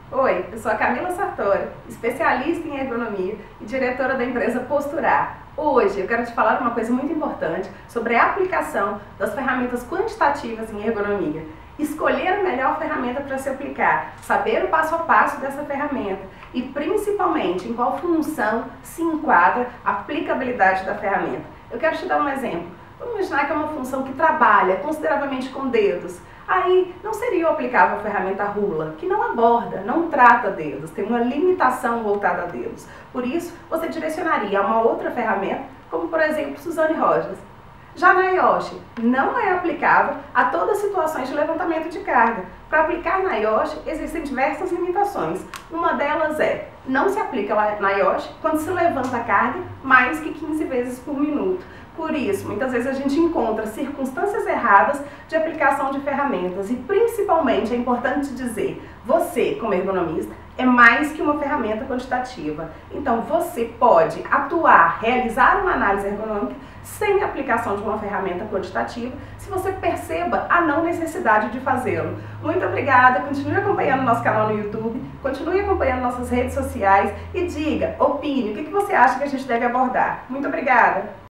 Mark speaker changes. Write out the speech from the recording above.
Speaker 1: Oi, eu sou a Camila Sartori, especialista em ergonomia e diretora da empresa Posturar. Hoje eu quero te falar uma coisa muito importante sobre a aplicação das ferramentas quantitativas em ergonomia. Escolher a melhor ferramenta para se aplicar, saber o passo a passo dessa ferramenta e principalmente em qual função se enquadra a aplicabilidade da ferramenta. Eu quero te dar um exemplo. Vamos imaginar que é uma função que trabalha consideravelmente com dedos. Aí não seria aplicável a ferramenta Rula, que não aborda, não trata dedos, tem uma limitação voltada a dedos. Por isso, você direcionaria a uma outra ferramenta, como por exemplo Suzane Rogers. Já na IOSH, não é aplicável a todas as situações de levantamento de carga. Para aplicar na IOSH, existem diversas limitações. Uma delas é, não se aplica na IOSH quando se levanta a carga mais que 15 vezes por minuto. Por isso, muitas vezes a gente encontra circunstâncias erradas de aplicação de ferramentas e principalmente é importante dizer, você como ergonomista é mais que uma ferramenta quantitativa. Então você pode atuar, realizar uma análise ergonômica sem aplicação de uma ferramenta quantitativa, se você perceba a não necessidade de fazê-lo. Muito obrigada, continue acompanhando nosso canal no YouTube, continue acompanhando nossas redes sociais e diga, opine, o que você acha que a gente deve abordar. Muito obrigada!